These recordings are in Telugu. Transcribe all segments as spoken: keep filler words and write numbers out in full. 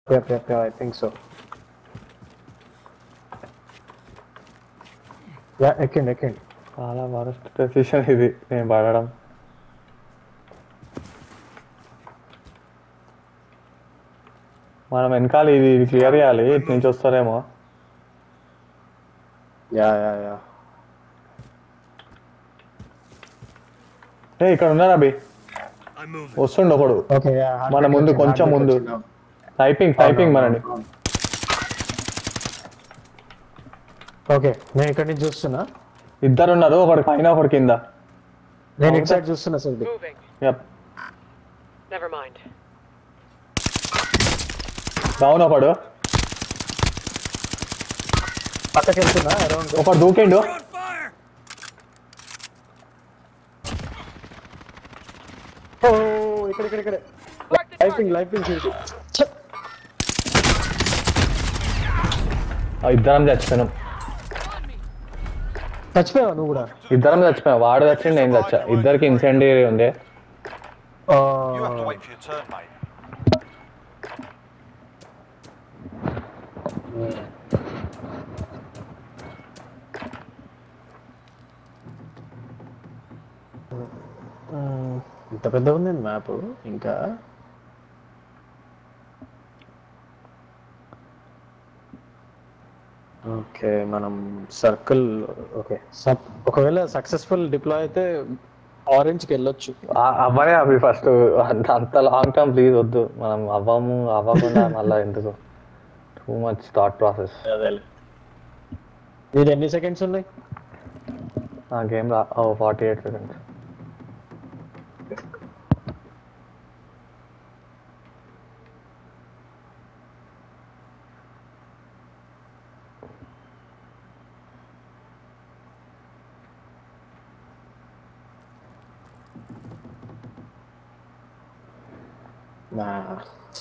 Yep, yep, yeah, I think so. Yeah, ఎక్కండి ఎక్కండి. చాలా వరస్ట్ డెసిషన్ ఇది నేను పడడం. మనం వెనకాల ఇది ఇది క్లియర్ చేయాలి. ఇటు నుంచి వస్తారేమో. యా యా యా ఏ ఇక్కడ ఉన్నారా అభి? వస్తుండు ఒకడు మన ముందు, కొంచెం ముందు. టైపింగ్ టైపింగ్ మనని. ఓకే నేను ఇక్కడ నుంచి చూస్తున్నా. ఇద్దరు ఉన్నారు, ఒకటి పైన ఒకటి కింద. నేను ఇటు సైడ్ చూస్తున్నా సార్. యప్ డౌన్ ఒకడు. పక్కకి వెళ్తున్నా. ఒకడు దూకిండు. ఓ ఇక్కడ ఇక్కడ ఇక్కడ లైఫింగ్ లైఫింగ్ ఇద్దరం చచ్చిపోయాం. చచ్చిపోయావా నువ్వు కూడా? ఇద్దరం చచ్చిపోయాం. వాడు చచ్చిండు, నేను చచ్చా. ఇద్దరికి ఇన్సెండరీ ఉంది. ఇంత పెద్ద ఉంది మ్యాప్. ఇంకా ఓకే మనం సర్కిల్. ఓకే ఒకవేళ సక్సెస్ఫుల్ డిప్లాయ్ అయితే ఆరెంజ్ కి వెళ్ళొచ్చు. అవ్వనే అవి ఫస్ట్ అంత లాంగ్ టర్మ్ ప్లీజ్ వద్దు. మనం అవ్వము అవ్వకుండా మళ్ళీ ఎందుకు టూ మచ్ థాట్ ప్రాసెస్. అదే మీరు ఎన్ని సెకండ్స్ ఉన్నాయి? ఆ గేమ్ రా forty eight seconds. Nah.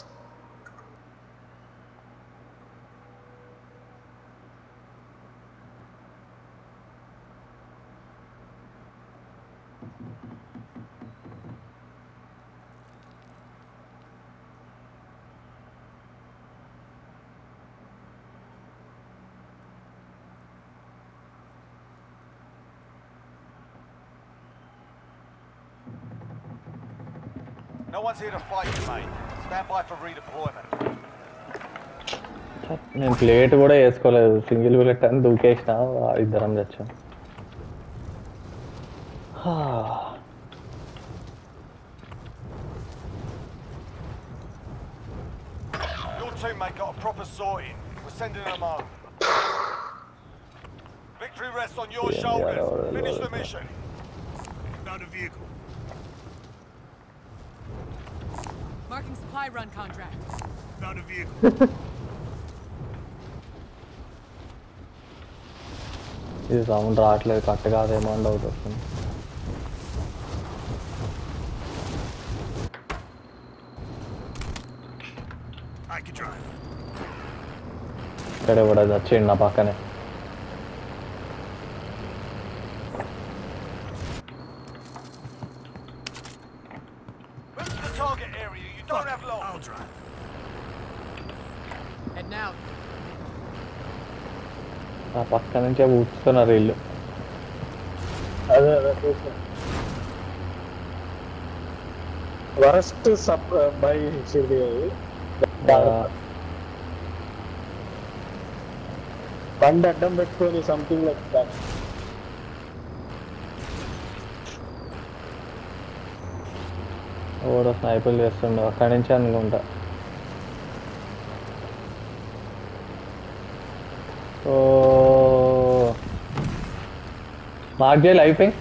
No one's here to fight you, mate. Stand by for redeployment. నేను ప్లేట్ కూడా వేసుకోలేదు. సింగిల్ బుల్లెట్ అని దూకేసిన. ఇద్దరం చచ్చాం. Your teammate got a proper sorting. We're sending them home. Victory rests on your shoulders. Finish the mission. Found a vehicle. Marking supply run contract. Found a vehicle. ఇది సౌండ్ రావట్లేదు, కట్ కాదేమో అని డౌట్ వస్తుంది. ఇక్కడ కూడా వచ్చిండు నా పక్కనే. ఆ పక్క నుంచే ఊస్తున్నారు ఇల్లు. అదే అదే చూసా. వరస్ట్ సబ్ బై సిటీ బండి అడ్డం పెట్టుకొని సంథింగ్ లైక్ దట్. ఓడో స్నైపుల్ చేస్తుండో అక్కడి నుంచి అనుకుంటా. ఓ మార్క్ చేయాలి అయిపోయి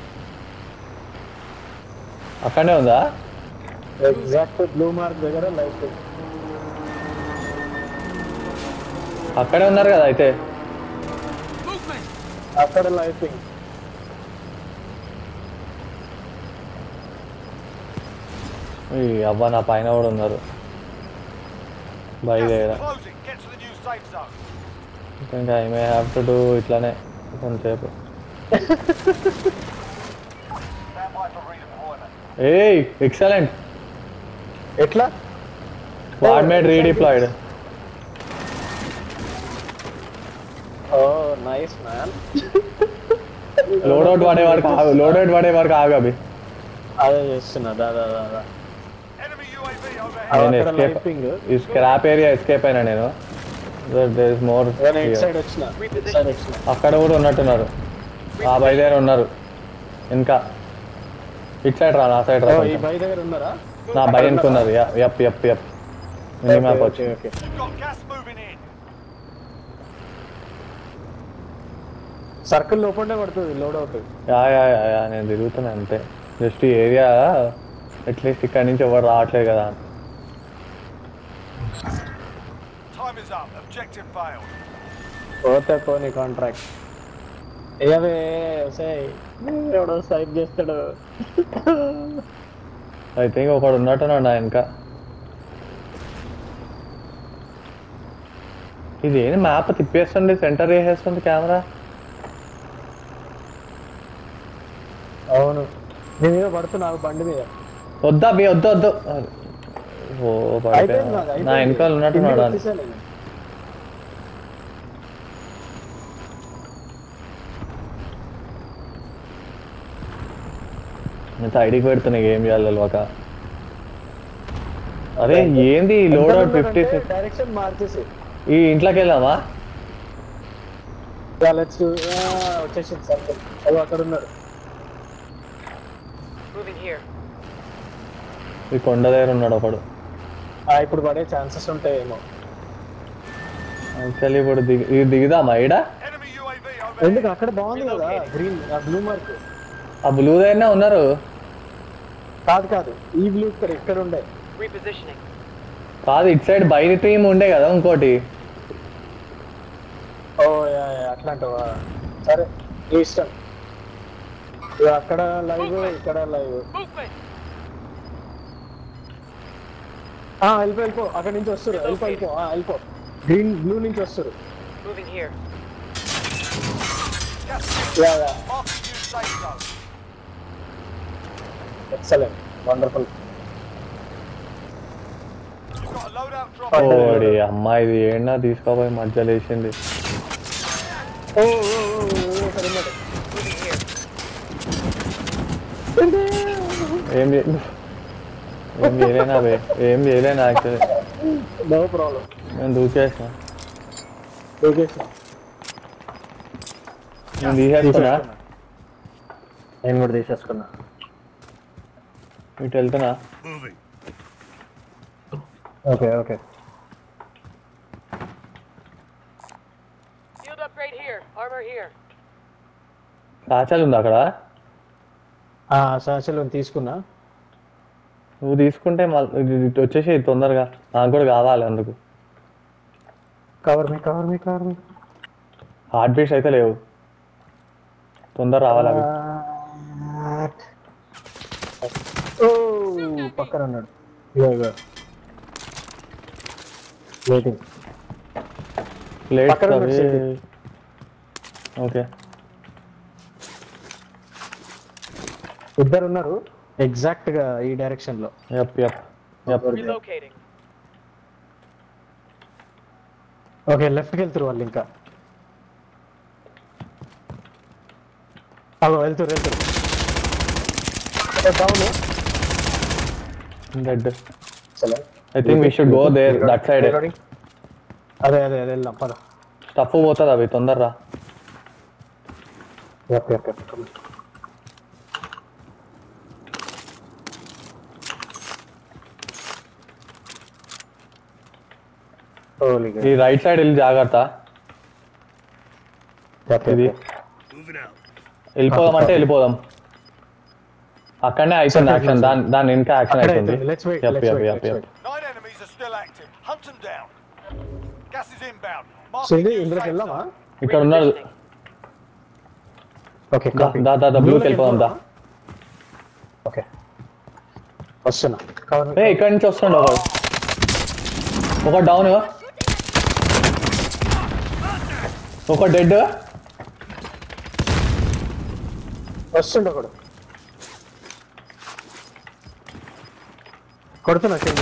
అక్కడనే ఉందా? ఎగ్జాక్ట్ బ్లూ మార్క్ దగ్గర లైఫ్ అక్కడే ఉన్నారు కదా అయితే. అక్కడ లైఫింగ్ అవ్వ నా పైన కూడా ఉన్నారు. బయలుదేరా ఇంకా I may have to do ఇట్లానే కొంతసేపు. ఏయ్ ఎక్సలెంట్. ఎట్లా వాడ్ made redeployed. Nice man. Loadout వాడేవాడు కాదు, లోడౌట్ వాడేవాడు కాదు అవి. అదే చేస్తున్నా దాదా దాదా. Enemy U A V overhead. నేను అక్కడ ఎస్కేప్ లైఫింగ్ ఈ స్క్రాప్ ఏరియా ఎస్కేప్ అయినా నేను. దేర్ ఇస్ మోర్ ఇటు సైడ్ వచ్చిన ఇటు సైడ్ వచ్చిన అక్కడ కూడా ఉన్నట్టున్నారు. ఆ బై దగ్గర ఉన్నారు ఇంకా. ఇటు సైడ్ రా, నా సైడ్ రా. ఈ బై దగ్గర ఉన్నారా? నా బై అనుకున్నారు. Yup yup yup mini map వచ్చి. Okay You've got gas moving in. Circle లోపలనే పడుతుంది loadout. Yeah yeah yeah నేను తిరుగుతున్నా అంతే. జస్ట్ ఈ ఏరియా అట్లీస్ట్ ఇక్కడ నుంచి ఎవరు రావట్లేదు కదా. Time is up. Objective failed. పోతే పోనీ కాంట్రాక్ట్ ఏవే ఎవడో సైడ్ చేస్తాడు. ఐ థింక్ ఒకడు ఉన్నట్టున్నాడు నా ఇంకా. ఇది ఏంటి మ్యాప్ తిప్పేస్తుంది, సెంటర్ వేసేస్తుంది కెమెరా. అవును నీ మీద పడుతున్నావు బండి మీద. వద్దా బి వద్దు వద్దు. ఓ పడిపోయా. నా వెనకాల ఉన్నట్టున్నాడు. నేను ఐడికి పెడుతున్నా ఏం చేయాలి ఒక. అరే ఏంది loadout fifty six direction మార్చేసి ఈ ఇంట్లోకి వెళ్దామా? వచ్చేసింది సర్కిల్. అవి అక్కడ ఉన్నాడు. ఈ కొండ దగ్గర ఉన్నాడు ఒకడు. ఇప్పుడు పడే ఛాన్సెస్ ఉంటాయేమో. యాక్చువల్లీ ఇప్పుడు దిగి ఇది దిగుదామా ఈడ? Enemy U A V overhead. ఎందుకు అక్కడ బాగుంది కదా గ్రీన్ ఆ బ్లూ మార్క్. ఆ బ్లూ దగ్గరనే ఉన్నారు. కాదు కాదు ఈ బ్లూ ఇక్కడ ఇక్కడ ఉండే. కాదు ఇటు సైడ్ బయట టీమ్ ఉండే కదా ఇంకోటి. ఓ యా అట్లా అంటావా? సరే నీ ఇష్టం. అక్కడ లైవ్ ఇక్కడ లైవ్. వెళ్ళిపో వెళ్ళిపో అక్కడ నుంచి వస్తారు. వెళ్ళిపో వెళ్ళిపో వెళ్ళిపో గ్రీన్ బ్లూ నుంచి వస్తారు. Yeah yeah Marking new safe zone. Excellent wonderful. You've got a loadout drop. ఓడి అమ్మాయి ఇది ఏంటో తీసుకోపోయి మధ్యలో వేసింది. ఓ ఓ ఓ సరే మేడం. ఏం ఏం చేయలేనా బే ఏం చేయలేనా యాక్చువల్లీ. No problem. నేను దూకేసిన దూకేసిన నేను తీసేసుకున్నా. నేను కూడా తీసేసుకున్నా. ఇటు వెళ్తున్నా. Moving. Okay okay Field upgrade here. Armor here. సాచలు ఉంది అక్కడ. సాచలు తీసుకున్నా. నువ్వు తీసుకుంటే మళ్ళీ ఇటు వచ్చేసి తొందరగా నాకు కూడా కావాలి అందుకు. Cover me cover me cover me. Heartbeats అయితే లేవు, తొందర రావాలి అవి. ఓ పక్కన ఉన్నాడు. ఇగో ఇగో వెయిటింగ్. లేట్ ఓకే ఇద్దరు ఉన్నారు ఎగ్జాక్ట్ గా ఈ డైరెక్షన్ లో. Yup yup yup. Relocating. ఓకే లెఫ్ట్ కి వెళ్తారు వాళ్ళు. ఇంకా అగో వెళ్తారు వెళ్తారు. Down dead. చలో I think we should go there that side. అదే అదే అదే వెళ్దాం పద. స్టఫ్ పోతుంది అవి తొందరరా. Yup yup yup. ఈ రైట్ సైడ్ వెళ్ళి జాగ్రత్త. ఇది వెళ్ళిపోదాం అంటే వెళ్ళిపోదాం. అక్కడనే అవుతుంది యాక్షన్. దాని దాని ఇంకా యాక్షన్ అవుతుంది. Nine enemies are still active. Hunt them down. Gas is inbound. సుంది ఇంద్రకి వెళ్దామా? ఇక్కడ ఉన్నారు. ఓకే దా దా దా బ్లూకి వెళ్ళిపోదాం దా. ఓకే వస్తున్నా. ఏ ఇక్కడ నుంచి వస్తుండ ఒకడు. ఒక డౌన్, ఒక డెడ్. వస్తుండ ఒకడు. కొడుతున్నా కింద.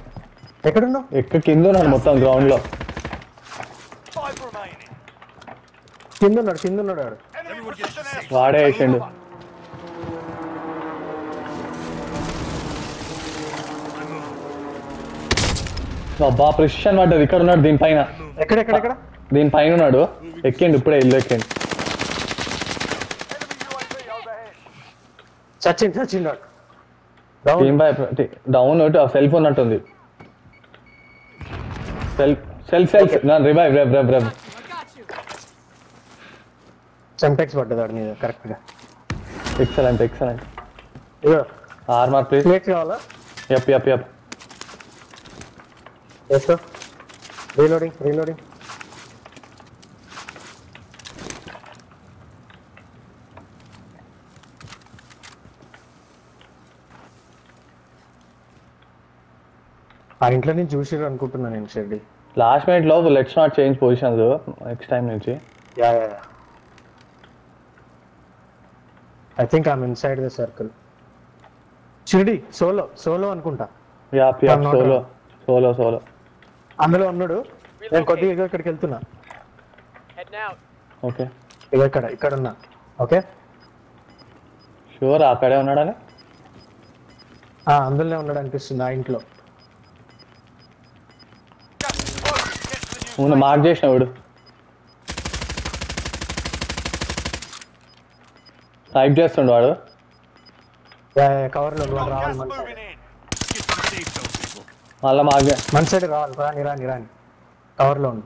ఎక్కడున్నావు? ఎక్కడ కింద ఉన్నాడు మొత్తం గ్రౌండ్ లో. Five remaining. కింద ఉన్నాడు కింద ఉన్నాడు వాడు. Enemy precision airstrike. వాడే వేసిండు. అబ్బా ప్రిషన్ పడ్డది. ఇక్కడ ఉన్నాడు దీనిపైన. ఎక్కడ ఎక్కడ ఎక్కడ దీనిపైన ఉన్నాడు. ఎక్కిండు ఇప్పుడే ఇల్లు ఎక్కిండు. Enemy U A V overhead. చచ్చింది చచ్చిండు టీమ్ బై డౌన్ సెల్ఫ్ ఉన్నట్టుంది. Self self self revive rev rev rev సెంటెక్స్ పడ్డది వాడి మీద కరెక్ట్ గా. Excellent excellent. ఇగో ఆర్మర్ ప్లీజ్. ప్లేట్స్ కావాలా? Yup yup yup. వేసుకో. Reloading reloading. ఆ ఇంట్లో నుంచి చూసిర్రు అనుకుంటున్నాను నేను షెడ్డి. లాస్ట్ మినిట్ లో let's not change positions next time నుంచి. Yeah yeah I think I'm inside the circle. షిర్డి సోలో సోలో అనుకుంటా. Yup yup solo solo solo. అందులో ఉన్నాడు. నేను కొద్దిగా ఇగో ఇక్కడికి వెళ్తున్నా. Heading out. ఓకే ఇగో ఇక్కడ ఇక్కడ ఉన్నా. ఓకే షూర్ అక్కడే ఉన్నాడని. అందులోనే ఉన్నాడు అనిపిస్తుంది ఆ ఇంట్లో. నువ్వు మార్క్ చేసిన వాడు టైప్ చేస్తుండు వాడు. కవర్ లో వాడు రావాలి మన Moving in. మళ్ళా మార్క్ మన సైడ్ రావాలి. రాని రాని రాని కవర్ లో ఉంది.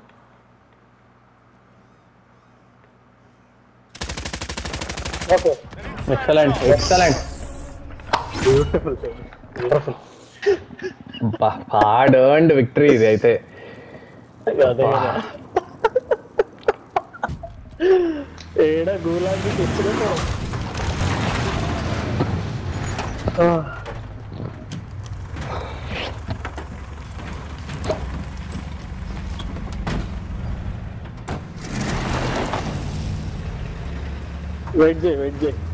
Okay excellent excellent. Beautiful wonderful. Hard earned victory ఇది అయితే. ఏడ గూలాంటి తెచ్చుకో. వెయిట్ చేయి వెయిట్ చేయి.